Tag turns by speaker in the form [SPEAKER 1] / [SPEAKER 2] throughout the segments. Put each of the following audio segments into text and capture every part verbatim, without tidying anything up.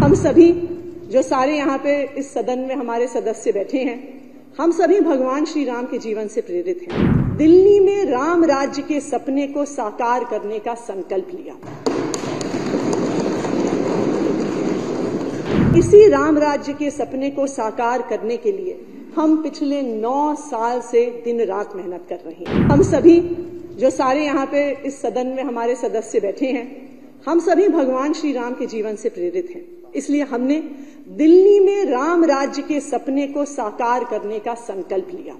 [SPEAKER 1] हम सभी जो सारे यहाँ पे इस सदन में हमारे सदस्य बैठे हैं, हम सभी भगवान श्री राम के जीवन से प्रेरित हैं। दिल्ली में राम राज्य के सपने को साकार करने का संकल्प लिया। इसी राम राज्य के सपने को साकार करने के लिए हम पिछले नौ साल से दिन रात मेहनत कर रहे हैं। हम सभी जो सारे यहाँ पे इस सदन में हमारे सदस्य बैठे हैं, हम सभी भगवान श्री राम के जीवन से प्रेरित हैं। इसलिए हमने दिल्ली में राम राज्य के सपने को साकार करने का संकल्प लिया।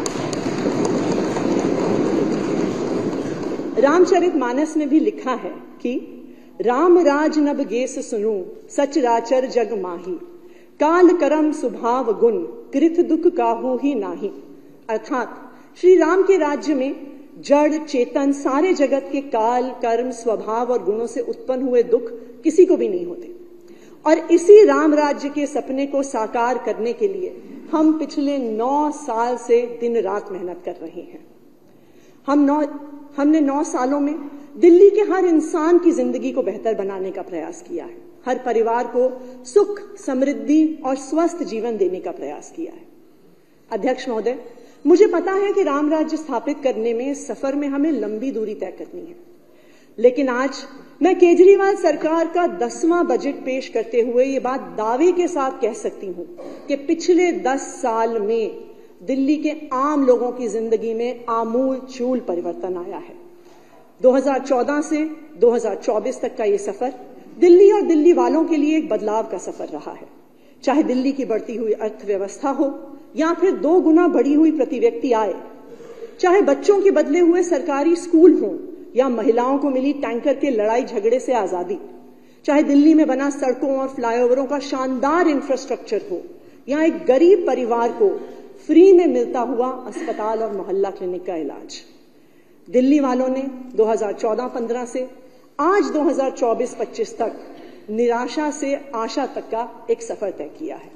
[SPEAKER 1] रामचरितमानस में भी लिखा है कि राम राज नब गेस सुनू सचराचर जग माही, काल करम स्वभाव गुण कृत दुख काहू ही नाही। अर्थात श्री राम के राज्य में जड़ चेतन सारे जगत के काल कर्म स्वभाव और गुणों से उत्पन्न हुए दुख किसी को भी नहीं होते। और इसी राम राज्य के सपने को साकार करने के लिए हम पिछले नौ साल से दिन रात मेहनत कर रहे हैं। हम नौ हमने नौ सालों में दिल्ली के हर इंसान की जिंदगी को बेहतर बनाने का प्रयास किया है। हर परिवार को सुख, समृद्धि और स्वस्थ जीवन देने का प्रयास किया है। अध्यक्ष महोदय, मुझे पता है कि राम राज्य स्थापित करने में सफर में हमें लंबी दूरी तय करनी है, लेकिन आज मैं केजरीवाल सरकार का दसवां बजट पेश करते हुए ये बात दावे के साथ कह सकती हूं कि पिछले दस साल में दिल्ली के आम लोगों की जिंदगी में आमूल चूल परिवर्तन आया है। दो हज़ार चौदह से दो हज़ार चौबीस तक का ये सफर दिल्ली और दिल्ली वालों के लिए एक बदलाव का सफर रहा है। चाहे दिल्ली की बढ़ती हुई अर्थव्यवस्था हो या फिर दो गुना बढ़ी हुई प्रति व्यक्ति आय, चाहे बच्चों के बदले हुए सरकारी स्कूल हों या महिलाओं को मिली टैंकर के लड़ाई झगड़े से आजादी, चाहे दिल्ली में बना सड़कों और फ्लाईओवरों का शानदार इंफ्रास्ट्रक्चर हो या एक गरीब परिवार को फ्री में मिलता हुआ अस्पताल और मोहल्ला क्लिनिक का इलाज। दिल्ली वालों ने दो हज़ार चौदह पंद्रह से आज दो हज़ार चौबीस पच्चीस तक निराशा से आशा तक का एक सफर तय किया है।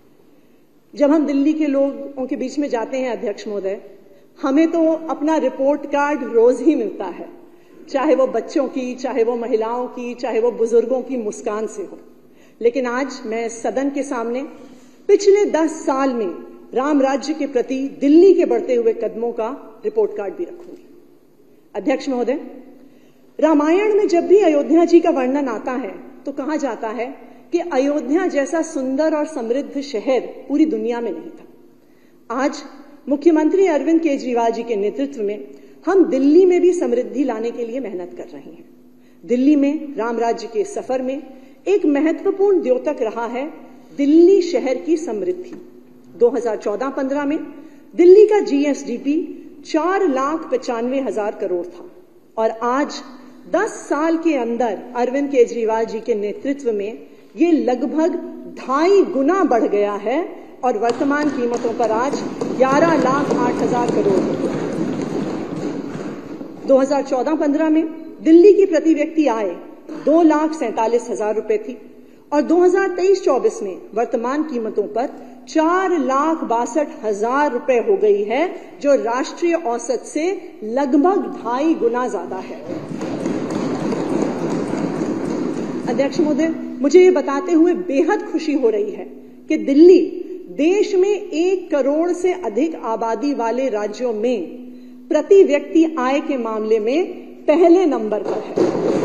[SPEAKER 1] जब हम दिल्ली के लोगों के बीच में जाते हैं अध्यक्ष महोदय, हमें तो अपना रिपोर्ट कार्ड रोज ही मिलता है, चाहे वो बच्चों की, चाहे वो महिलाओं की, चाहे वो बुजुर्गों की मुस्कान से हो। लेकिन आज मैं सदन के सामने पिछले दस साल में राम राज्य के प्रति दिल्ली के बढ़ते हुए कदमों का रिपोर्ट कार्ड भी रखूंगी। अध्यक्ष महोदय, रामायण में जब भी अयोध्या जी का वर्णन आता है तो कहा जाता है कि अयोध्या जैसा सुंदर और समृद्ध शहर पूरी दुनिया में नहीं था। आज मुख्यमंत्री अरविंद केजरीवाल जी के नेतृत्व में हम दिल्ली में भी समृद्धि लाने के लिए मेहनत कर रहे हैं। दिल्ली में राम राज्य के सफर में एक महत्वपूर्ण द्योतक रहा है दिल्ली शहर की समृद्धि। दो हज़ार चौदह पंद्रह में दिल्ली का जीएसडीपी चार लाख पचानवे हजार करोड़ था और आज दस साल के अंदर अरविंद केजरीवाल जी के नेतृत्व में ये लगभग ढाई गुना बढ़ गया है और वर्तमान कीमतों पर आज ग्यारह लाख आठ हजार करोड़ है। दो हज़ार चौदह पंद्रह में दिल्ली की प्रति व्यक्ति आय दो लाख सैंतालीस हजार रुपए थी और दो हज़ार तेईस चौबीस में वर्तमान कीमतों पर चार लाख बासठ हजार रुपए हो गई है, जो राष्ट्रीय औसत से लगभग ढाई गुना ज्यादा है। अध्यक्ष महोदय, मुझे ये बताते हुए बेहद खुशी हो रही है कि दिल्ली देश में एक करोड़ से अधिक आबादी वाले राज्यों में प्रति व्यक्ति आय के मामले में पहले नंबर पर है।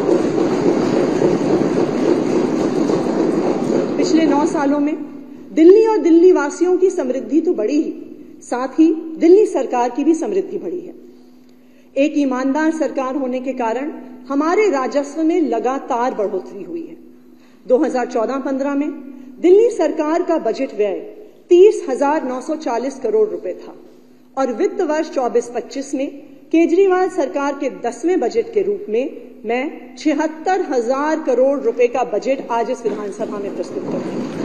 [SPEAKER 1] पिछले नौ सालों में दिल्ली और दिल्ली वासियों की समृद्धि तो बढ़ी ही, साथ ही दिल्ली सरकार की भी समृद्धि बढ़ी है। एक ईमानदार सरकार होने के कारण हमारे राजस्व में लगातार बढ़ोतरी हुई है। दो हज़ार चौदह पंद्रह में दिल्ली सरकार का बजट व्यय तीस हजार नौ सौ चालीस करोड़ रुपए था और वित्त वर्ष चौबीस पच्चीस में केजरीवाल सरकार के दसवें बजट के रूप में मैं छिहत्तर हजार करोड़ रुपए का बजट आज इस विधानसभा में प्रस्तुत करती हूं।